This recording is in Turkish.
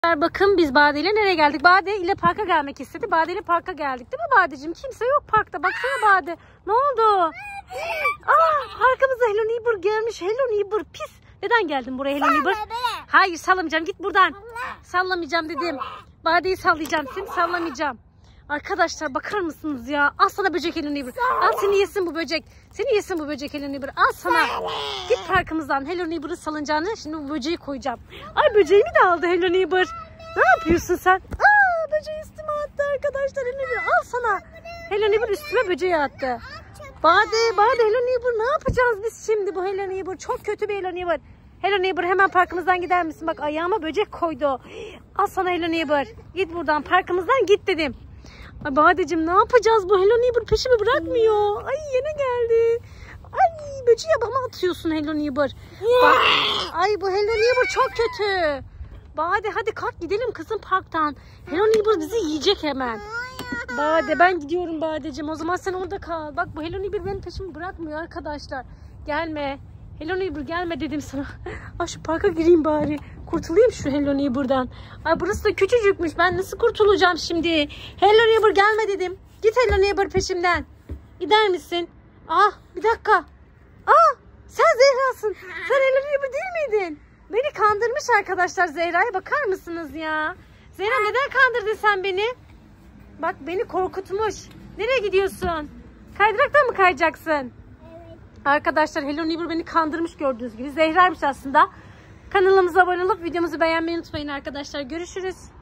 Bakın biz Bade ile nereye geldik? Bade ile parka gelmek istedi. Bade ile parka geldik değil mi Badeciğim? Kimse yok parkta. Baksana Bade. Ne oldu? Arkamızda Hello Neighbor gelmiş. Hello Neighbor pis. Neden geldin buraya Hello Neighbor? Hayır sallamayacağım. Git buradan. Sallamayacağım dedim. Bade'yi sallayacağım. Seni sallamayacağım. Arkadaşlar bakar mısınız ya? Al sana böcek Hello Neighbor. Al seni yesin bu böcek. Seni yesin bu böcek Hello Neighbor. Al sana. Git parkımızdan Hello Neighbor'ın salıncağını. Şimdi bu böceği koyacağım. Ay böceğimi de aldı Hello Neighbor. Ne yapıyorsun sen? Böceği üstüme attı arkadaşlar. Hello Neighbor al sana. Hello Neighbor üstüme böceği attı. Bade Hello Neighbor ne yapacağız biz şimdi bu Hello Neighbor? Çok kötü bir Hello Neighbor. Hello Neighbor hemen parkımızdan gider misin? Bak ayağıma böcek koydu. Al sana Hello Neighbor. Git buradan parkımızdan git dedim. Ay Badeciğim ne yapacağız bu Hello Neighbor peşimi bırakmıyor. Ay yine geldi. Ay böceği bana atıyorsun Hello Neighbor. Bak, ay bu Hello Neighbor çok kötü. Bade hadi kalk gidelim kızım parktan. Hello Neighbor bizi yiyecek hemen. Bade ben gidiyorum Badeciğim. O zaman sen orada kal. Bak bu Hello Neighbor benim peşimi bırakmıyor arkadaşlar. Gelme. Hello Neighbor gelme dedim sana. Ay şu parka gireyim bari. Kurtulayım şu Hello Neighbor'dan. Ay burası da küçücükmüş. Ben nasıl kurtulacağım şimdi? Hello Neighbor gelme dedim. Git Hello Neighbor peşimden. Gider misin? Bir dakika. Sen Zehra'sın. Sen Hello Neighbor değil miydin? Beni kandırmış arkadaşlar Zehra'ya bakar mısınız ya? Zehra neden kandırdın sen beni? Bak beni korkutmuş. Nereye gidiyorsun? Kaydıraktan mı kayacaksın? Evet. Arkadaşlar Hello Neighbor beni kandırmış gördüğünüz gibi. Zehra'ymış aslında. Kanalımıza abone olup videomuzu beğenmeyi unutmayın arkadaşlar. Görüşürüz.